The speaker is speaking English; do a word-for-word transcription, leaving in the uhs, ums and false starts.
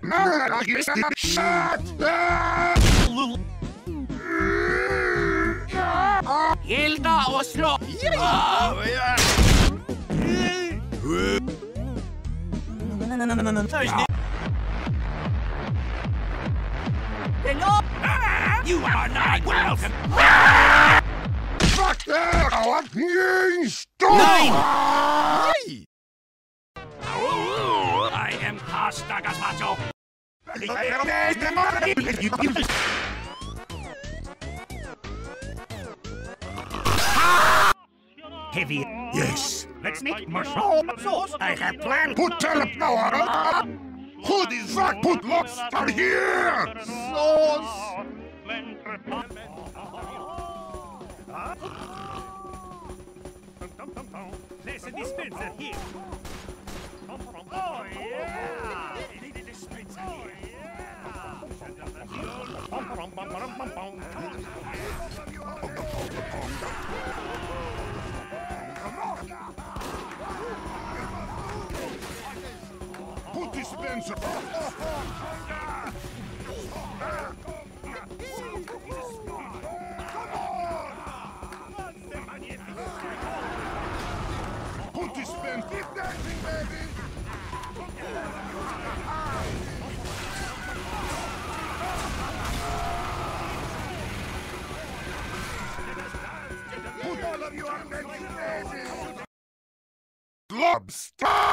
Hilda Oslo! Ja! Hello? You are not welcome! Fuck that! Stop! Nein! I am pasta gazpacho! Heavy. Yes. Let's make mushroom sauce. I have planned. Put telepower up! Who the fuck put lobster here? Sauce. There's a dispenser here. Oh yeah! They need a dispenser here. Put dispenser. Put dispenser. Keep dancing, baby. Put all of you on the baby. Lobster.